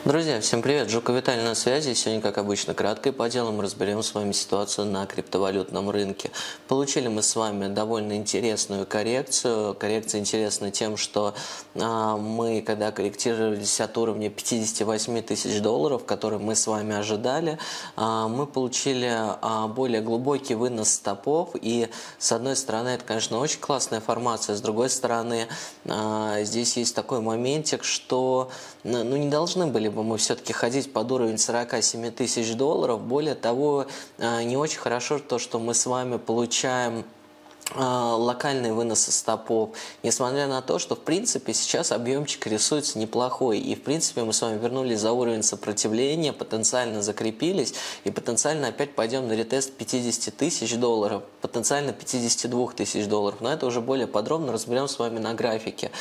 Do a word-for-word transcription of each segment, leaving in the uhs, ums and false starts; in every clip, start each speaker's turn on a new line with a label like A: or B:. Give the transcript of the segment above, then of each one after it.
A: Друзья, всем привет! Жуко Виталий на связи. Сегодня, как обычно, кратко и по делу мы разберем с вами ситуацию на криптовалютном рынке. Получили мы с вами довольно интересную коррекцию. Коррекция интересна тем, что а, мы, когда корректировались от уровня пятидесяти восьми тысяч долларов, который мы с вами ожидали, а, мы получили а, более глубокий вынос стопов. И, с одной стороны, это, конечно, очень классная формация. С другой стороны, а, здесь есть такой моментик, что ну, не должны были бы мы все-таки ходить под уровень сорока семи тысяч долларов. Более того, не очень хорошо то, что мы с вами получаем локальные выносы стопов, несмотря на то, что в принципе сейчас объемчик рисуется неплохой, и в принципе мы с вами вернулись за уровень сопротивления, потенциально закрепились и потенциально опять пойдем на ретест пятидесяти тысяч долларов, потенциально пятидесяти двух тысяч долларов, но это уже более подробно разберем с вами на графике.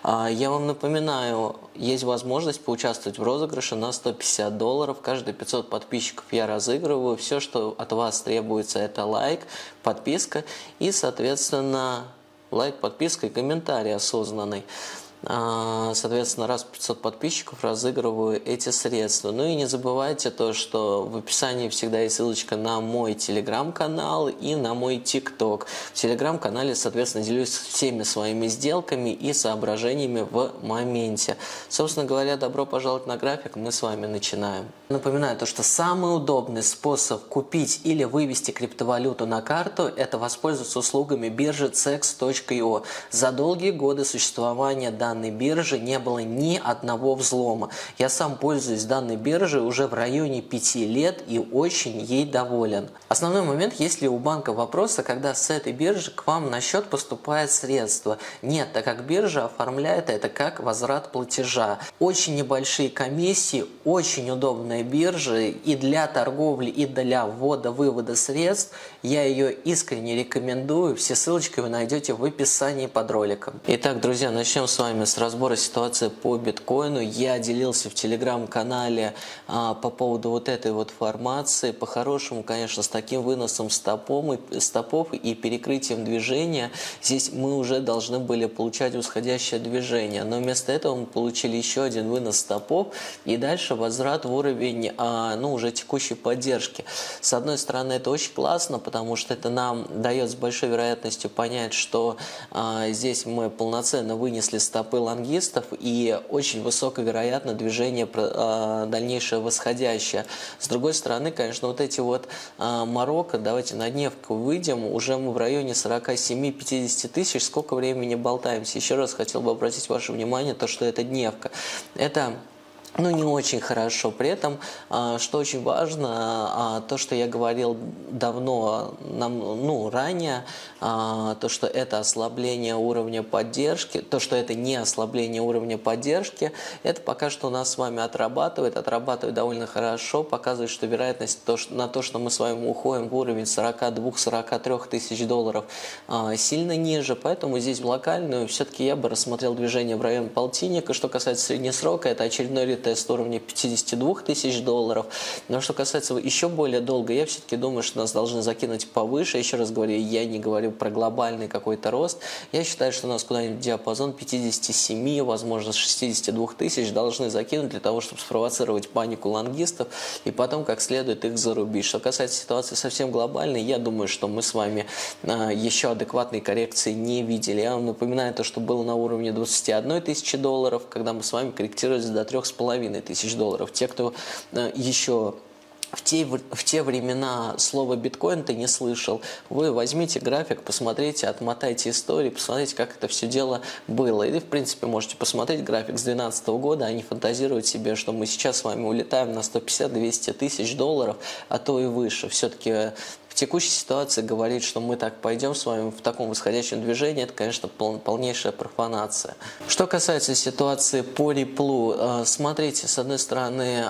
A: Я вам напоминаю, есть возможность поучаствовать в розыгрыше на сто пятьдесят долларов, каждые пятьсот подписчиков я разыгрываю, все, что от вас требуется, это лайк, подписка и, соответственно, лайк, подписка и комментарий осознанный. Соответственно, раз в пятьсот подписчиков разыгрываю эти средства. Ну и не забывайте то, что в описании всегда есть ссылочка на мой телеграм-канал и на мой тикток. В телеграм-канале, соответственно, делюсь всеми своими сделками и соображениями в моменте. Собственно говоря, добро пожаловать на график, мы с вами начинаем. Напоминаю то, что самый удобный способ купить или вывести криптовалюту на карту – это воспользоваться услугами биржи цекс точка io. За долгие годы существования данной данной биржи не было ни одного взлома. Я сам пользуюсь данной биржей уже в районе пяти лет и очень ей доволен. Основной момент, есть ли у банка вопросы, когда с этой биржи к вам на счет поступает средства? Нет, так как биржа оформляет это как возврат платежа. Очень небольшие комиссии, очень удобная биржа и для торговли, и для ввода-вывода средств. Я ее искренне рекомендую. Все ссылочки вы найдете в описании под роликом. Итак, друзья, начнем с вами с разбора ситуации по биткоину. Я делился в телеграм-канале а, по поводу вот этой вот формации. По-хорошему, конечно, с таким выносом стопом и, стопов и перекрытием движения здесь мы уже должны были получать восходящее движение. Но вместо этого мы получили еще один вынос стопов и дальше возврат в уровень а, ну, уже текущей поддержки. С одной стороны, это очень классно, потому что это нам дает с большой вероятностью понять, что а, здесь мы полноценно вынесли стопы лонгистов и очень высоковероятно движение э, дальнейшее восходящее. С другой стороны, конечно, вот эти вот э, Марокко, давайте на дневку выйдем, уже мы в районе сорока семи — пятидесяти тысяч, сколько времени болтаемся. Еще раз хотел бы обратить ваше внимание, то, что это дневка. Это ну, не очень хорошо. При этом, что очень важно, то, что я говорил давно, ну, ранее, то, что это ослабление уровня поддержки, то, что это не ослабление уровня поддержки, это пока что у нас с вами отрабатывает, отрабатывает довольно хорошо, показывает, что вероятность на то, что мы с вами уходим в уровень сорока двух — сорока трёх тысяч долларов, сильно ниже, поэтому здесь в локальную все-таки я бы рассмотрел движение в район полтинника. Что касается среднесрока, это очередной ретест уровня пятидесяти двух тысяч долларов. Но что касается еще более долго, я все-таки думаю, что нас должны закинуть повыше. Еще раз говорю, я не говорю про глобальный какой-то рост. Я считаю, что нас куда-нибудь в диапазон пятидесяти семи, возможно, шестидесяти двух тысяч должны закинуть для того, чтобы спровоцировать панику лонгистов и потом как следует их зарубить. Что касается ситуации совсем глобальной, я думаю, что мы с вами а, еще адекватной коррекции не видели. Я вам напоминаю то, что было на уровне двадцати одной тысячи долларов, когда мы с вами корректировались до трёх с половиной тысяч долларов. Те, кто а, еще В те, в те времена слово биткоин ты не слышал, вы возьмите график, посмотрите, отмотайте истории, посмотрите, как это все дело было. И вы, в принципе, можете посмотреть график с две тысячи двенадцатого года, а не фантазировать себе, что мы сейчас с вами улетаем на сто пятьдесят — двести тысяч долларов, а то и выше. Все-таки в текущей ситуации говорить, что мы так пойдем с вами в таком восходящем движении, это, конечно, пол, полнейшая профанация. Что касается ситуации по Ripple, смотрите, с одной стороны,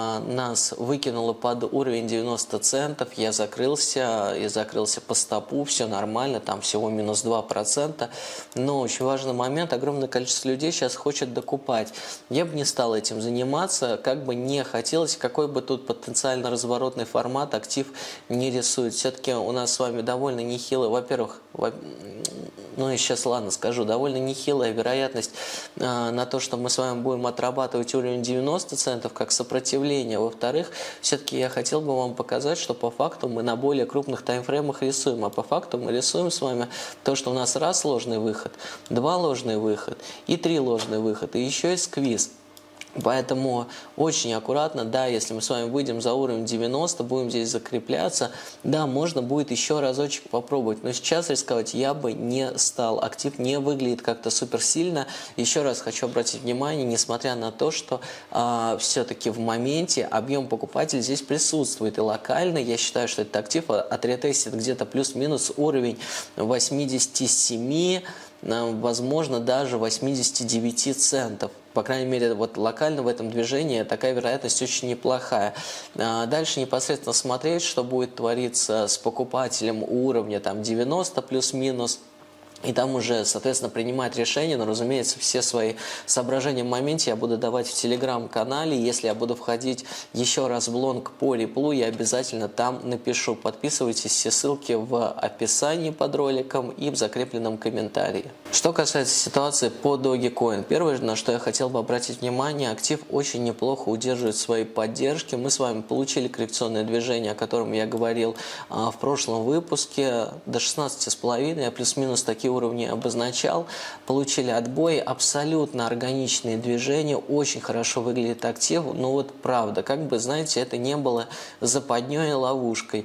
A: нас выкинуло под уровень девяносто центов, я закрылся, я закрылся по стопу, все нормально, там всего минус два процента, но очень важный момент, огромное количество людей сейчас хочет докупать. Я бы не стал этим заниматься, как бы не хотелось, какой бы тут потенциально разворотный формат актив не рисует. Все-таки у нас с вами довольно нехило, во-первых, ну и сейчас, ладно, скажу, довольно нехилая вероятность э, на то, что мы с вами будем отрабатывать уровень девяносто центов как сопротивление. Во-вторых, все-таки я хотел бы вам показать, что по факту мы на более крупных таймфреймах рисуем, а по факту мы рисуем с вами то, что у нас раз ложный выход, два ложный выход и три ложный выход, и еще и сквиз. Поэтому очень аккуратно, да, если мы с вами выйдем за уровень девяносто, будем здесь закрепляться, да, можно будет еще разочек попробовать, но сейчас рисковать я бы не стал. Актив не выглядит как-то супер сильно. Еще раз хочу обратить внимание, несмотря на то, что э, все-таки в моменте объем покупателей здесь присутствует, и локально я считаю, что этот актив отретестит где-то плюс-минус уровень восемьдесят семь, возможно, даже восемьдесят девять центов. По крайней мере, вот локально в этом движении такая вероятность очень неплохая. Дальше непосредственно смотреть, что будет твориться с покупателем уровня там девяносто плюс-минус. И там уже, соответственно, принимать решение, но, разумеется, все свои соображения в моменте я буду давать в телеграм-канале. Если я буду входить еще раз в лонг по реплу, я обязательно там напишу. Подписывайтесь, все ссылки в описании под роликом и в закрепленном комментарии. Что касается ситуации по Dogecoin, первое, на что я хотел бы обратить внимание, актив очень неплохо удерживает свои поддержки. Мы с вами получили коррекционное движение, о котором я говорил а, в прошлом выпуске, до шестнадцати с половиной, я плюс-минус такие уровни обозначал, получили отбой, абсолютно органичные движения, очень хорошо выглядит актив, но вот правда, как бы, знаете, это не было западней и ловушкой.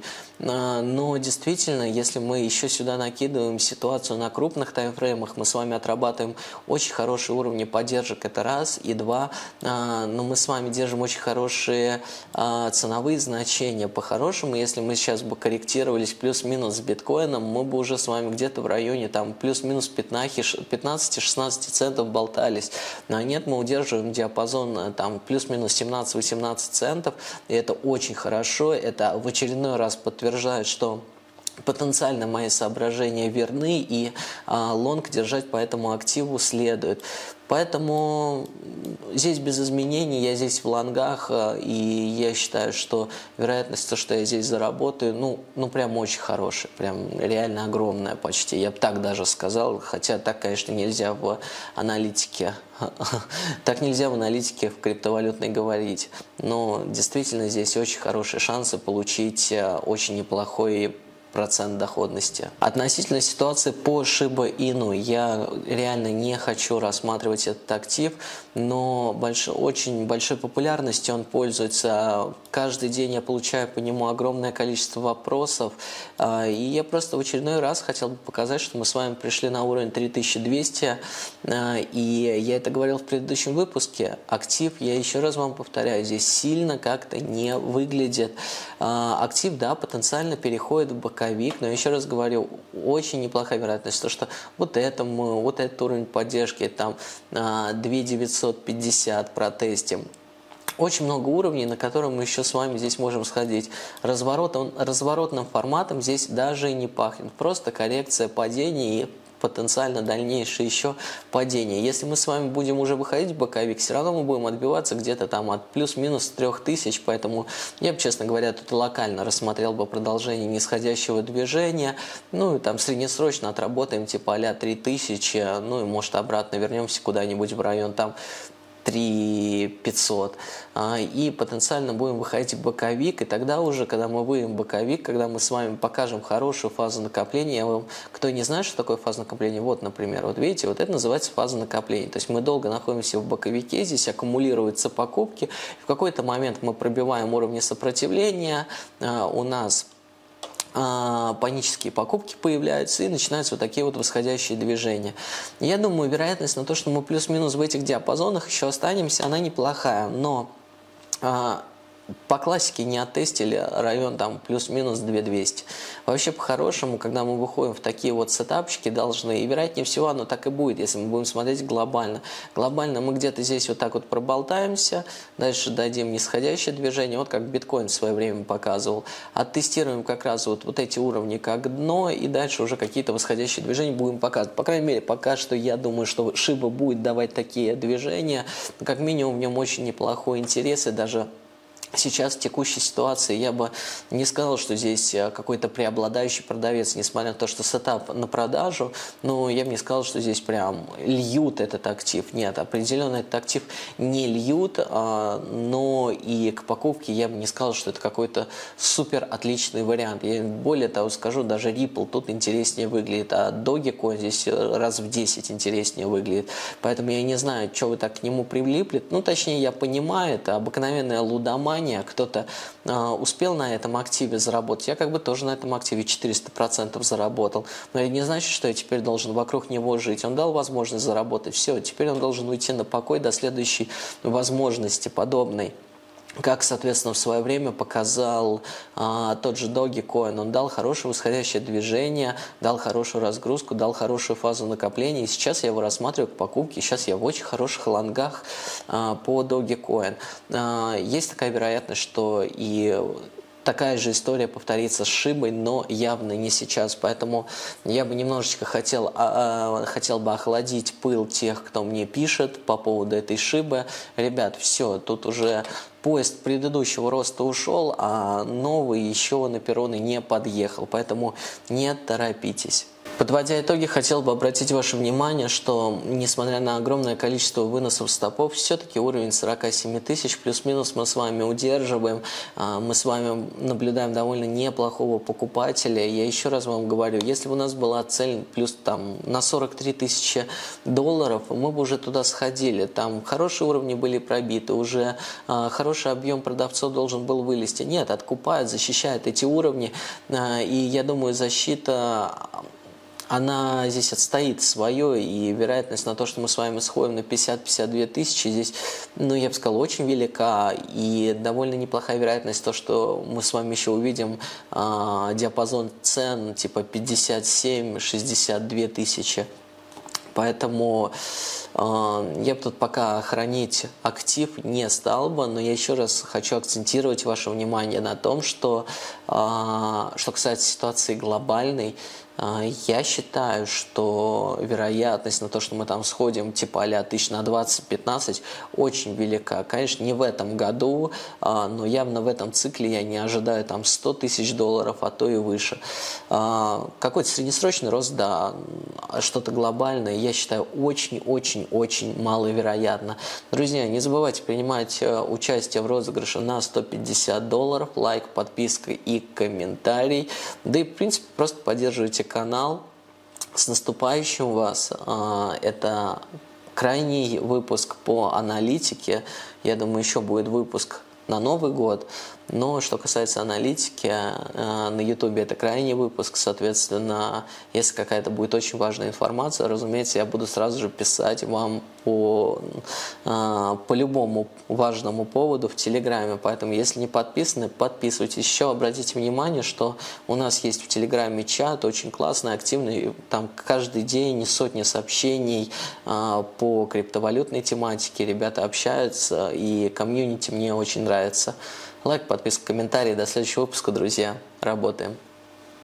A: Но действительно, если мы еще сюда накидываем ситуацию на крупных таймфреймах, мы с вами отрабатываем очень хорошие уровни поддержек, это раз, и два, но мы с вами держим очень хорошие ценовые значения. По-хорошему, если мы сейчас бы корректировались плюс-минус с биткоином, мы бы уже с вами где-то в районе там плюс-минус пятнадцати-шестнадцати центов болтались. Но нет, мы удерживаем диапазон там плюс-минус семнадцать-восемнадцать центов, и это очень хорошо, это в очередной раз подтверждает, утверждает, что потенциально мои соображения верны, и а, лонг держать по этому активу следует. Поэтому здесь без изменений, я здесь в лонгах, и я считаю, что вероятность, то, что я здесь заработаю, ну, ну прям очень хорошая, прям реально огромная почти. Я бы так даже сказал, хотя так, конечно, нельзя в аналитике, так нельзя в аналитике в криптовалютной говорить. Но действительно здесь очень хорошие шансы получить очень неплохой процент доходности. Относительно ситуации по Shiba Inu, я реально не хочу рассматривать этот актив, но больш... очень большой популярностью он пользуется. Каждый день я получаю по нему огромное количество вопросов, и я просто в очередной раз хотел бы показать, что мы с вами пришли на уровень три тысячи двести, и я это говорил в предыдущем выпуске. Актив, я еще раз вам повторяю, здесь сильно как-то не выглядит. Актив, да, потенциально переходит в боковик, но еще раз говорю, очень неплохая вероятность, то, что вот это мы, вот этот уровень поддержки, там две тысячи девятьсот пятьдесят протестим. Очень много уровней, на которые мы еще с вами здесь можем сходить. Разворот, он, разворотным форматом здесь даже и не пахнет. Просто коррекция падений и потенциально дальнейшее еще падение. Если мы с вами будем уже выходить в боковик, все равно мы будем отбиваться где-то там от плюс-минус трех тысяч, поэтому я бы, честно говоря, тут локально рассмотрел бы продолжение нисходящего движения, ну и там среднесрочно отработаем типа а-ля три тысячи, ну и может обратно вернемся куда-нибудь в район там три тысячи пятьсот, и потенциально будем выходить в боковик, и тогда уже, когда мы выйдем в боковик, когда мы с вами покажем хорошую фазу накопления, я вам, кто не знает, что такое фаза накопления, вот, например, вот видите, вот это называется фаза накопления, то есть мы долго находимся в боковике, здесь аккумулируются покупки, в какой-то момент мы пробиваем уровни сопротивления, у нас панические покупки появляются и начинаются вот такие вот восходящие движения. Я думаю, вероятность на то, что мы плюс-минус в этих диапазонах еще останемся, она неплохая, но по классике не оттестили район там плюс-минус две тысячи двести. Вообще по-хорошему, когда мы выходим в такие вот сетапчики, должны, и вероятнее всего оно так и будет, если мы будем смотреть глобально. Глобально мы где-то здесь вот так вот проболтаемся, дальше дадим нисходящее движение, вот как биткоин в свое время показывал. Оттестируем как раз вот, вот эти уровни как дно, и дальше уже какие-то восходящие движения будем показывать. По крайней мере, пока что я думаю, что Shiba будет давать такие движения, как минимум в нем очень неплохой интерес, и даже Сейчас в текущей ситуации я бы не сказал, что здесь какой-то преобладающий продавец, несмотря на то, что сетап на продажу, но я бы не сказал, что здесь прям льют этот актив. Нет, определенно этот актив не льют, но и к покупке я бы не сказал, что это какой-то супер отличный вариант. Я более того скажу, даже Ripple тут интереснее выглядит, а Dogecoin здесь раз в десять интереснее выглядит. Поэтому я не знаю, что вы так к нему прилипли. Ну, точнее, я понимаю, это обыкновенная лудомания. Кто-то э, успел на этом активе заработать, я как бы тоже на этом активе четыреста процентов заработал, но это не значит, что я теперь должен вокруг него жить. Он дал возможность заработать, все, теперь он должен уйти на покой до следующей возможности подобной. Как, соответственно, в свое время показал а, тот же Dogecoin. Он дал хорошее восходящее движение, дал хорошую разгрузку, дал хорошую фазу накопления. И сейчас я его рассматриваю к покупке. Сейчас я в очень хороших лонгах а, по Dogecoin. А, есть такая вероятность, что и такая же история повторится с Шибой, но явно не сейчас. Поэтому я бы немножечко хотел, а, а, хотел бы охладить пыл тех, кто мне пишет по поводу этой Шибы. Ребят, все, тут уже поезд предыдущего роста ушел, а новый еще на перроны не подъехал. Поэтому не торопитесь. Подводя итоги, хотел бы обратить ваше внимание, что несмотря на огромное количество выносов стопов, все-таки уровень сорок семь тысяч плюс-минус мы с вами удерживаем. Мы с вами наблюдаем довольно неплохого покупателя. Я еще раз вам говорю, если бы у нас была цель плюс там на сорок три тысячи долларов, мы бы уже туда сходили. Там хорошие уровни были пробиты, уже хороший объем продавцов должен был вылезти. Нет, откупают, защищают эти уровни. И я думаю, защита... она здесь отстоит свое, и вероятность на то, что мы с вами сходим на пятьдесят — пятьдесят две тысячи, здесь, ну, я бы сказал, очень велика, и довольно неплохая вероятность то, что мы с вами еще увидим э, диапазон цен типа пятьдесят семь — шестьдесят две тысячи. Поэтому э, я бы тут пока хранить актив не стал бы, но я еще раз хочу акцентировать ваше внимание на том, что, э, что касается ситуации глобальной, я считаю, что вероятность на то, что мы там сходим типа а-ля тысяч на двадцать-пятнадцать, очень велика. Конечно, не в этом году, но явно в этом цикле я не ожидаю там сто тысяч долларов, а то и выше. Какой-то среднесрочный рост, да, что-то глобальное, я считаю, очень-очень-очень маловероятно. Друзья, не забывайте принимать участие в розыгрыше на сто пятьдесят долларов, лайк, подписка и комментарий. Да и, в принципе, просто поддерживайте канал. С наступающим вас! Это крайний выпуск по аналитике. Я думаю, еще будет выпуск на Новый год. Но что касается аналитики, на YouTube это крайний выпуск, соответственно, если какая-то будет очень важная информация, разумеется, я буду сразу же писать вам по, по любому важному поводу в Телеграме. Поэтому, если не подписаны, подписывайтесь. Еще обратите внимание, что у нас есть в Телеграме чат, очень классный, активный, там каждый день сотни сообщений по криптовалютной тематике, ребята общаются, и комьюнити мне очень нравится. Лайк, подписка, комментарий. До следующего выпуска, друзья. Работаем.